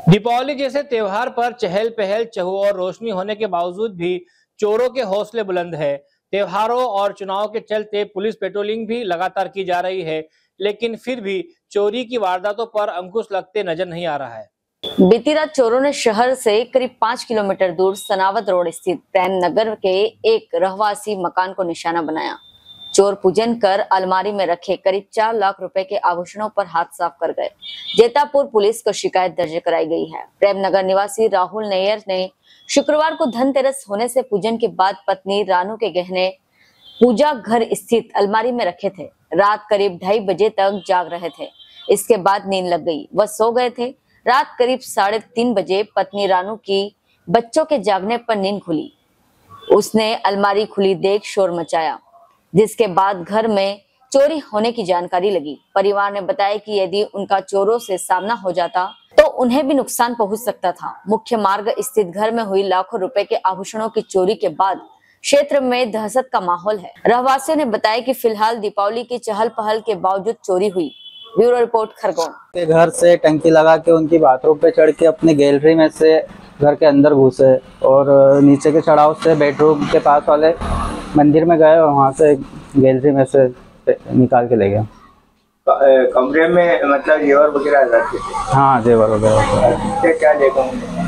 दीपावली जैसे त्योहार पर चहल पहल चहुओर रोशनी होने के बावजूद भी चोरों के हौसले बुलंद है। त्योहारों और चुनाव के चलते पुलिस पेट्रोलिंग भी लगातार की जा रही है, लेकिन फिर भी चोरी की वारदातों पर अंकुश लगते नजर नहीं आ रहा है। बीती रात चोरों ने शहर से करीब 5 किलोमीटर दूर सनावत रोड स्थित प्रेम नगर के एक रहवासी मकान को निशाना बनाया। चोर पूजन कर अलमारी में रखे करीब 4 लाख रुपए के आभूषणों पर हाथ साफ कर गए। जेतापुर पुलिस को शिकायत दर्ज कराई गई है। प्रेम नगर निवासी राहुल नैयर ने शुक्रवार को धनतेरस होने से पूजन के बाद पत्नी रानू के गहने पूजा घर स्थित अलमारी में रखे थे। रात करीब 2:30 बजे तक जाग रहे थे। इसके बाद नींद लग गई, वह सो गए थे। रात करीब 3:30 बजे पत्नी रानू की बच्चों के जागने पर नींद खुली। उसने अलमारी खुली देख शोर मचाया, जिसके बाद घर में चोरी होने की जानकारी लगी। परिवार ने बताया कि यदि उनका चोरों से सामना हो जाता तो उन्हें भी नुकसान पहुंच सकता था। मुख्य मार्ग स्थित घर में हुई लाखों रुपए के आभूषणों की चोरी के बाद क्षेत्र में दहशत का माहौल है। रहवासियों ने बताया कि फिलहाल दीपावली की चहल पहल के बावजूद चोरी हुई। Bureau report Khargone. के घर से टंकी लगा के उनकी बाथरूम पे चढ़ के अपने गैलरी में से घर के अंदर घुसे और नीचे के चढ़ाव से बेडरूम के पास वाले मंदिर में गए और वहाँ से गैलरी में से निकाल के ले गए। कमरे में मतलब जेवर वगैरह रखे थे? हाँ, जेवर वगैरह। क्या देखा?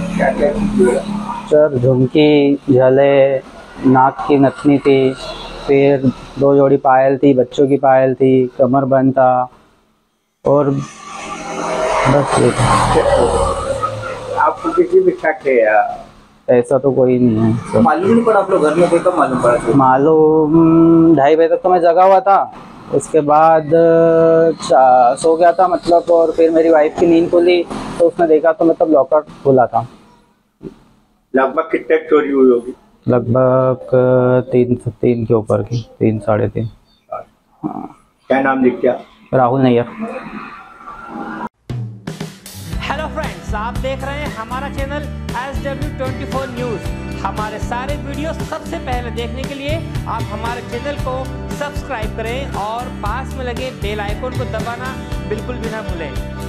सर, झुमकी, झले, नाक की नथनी थी, फिर 2 जोड़ी पायल थी, बच्चों की पायल थी, कमर बंद था और बस ये। आपको किसी भी शक है या? ऐसा तो कोई नहीं है। मालूम नहीं पड़ा आप लोग घर में थे? कब मालूम पड़ा? मालूम 2:30 बजे तक तो मैं जगा हुआ था। उसके बाद सो गया था मतलब, और फिर मेरी वाइफ की नींद खुली तो उसने देखा तो मतलब लॉकर खुला था। लगभग कितने चोरी हुई होगी? लगभग 3 के ऊपर की, 3 साढ़े 3। क्या नाम लिख दिया? राहुल नैयर। हेलो फ्रेंड्स, आप देख रहे हैं हमारा चैनल SW24 न्यूज। हमारे सारे वीडियो सबसे पहले देखने के लिए आप हमारे चैनल को सब्सक्राइब करें और पास में लगे बेल आइकन को दबाना बिल्कुल भी ना भूलें।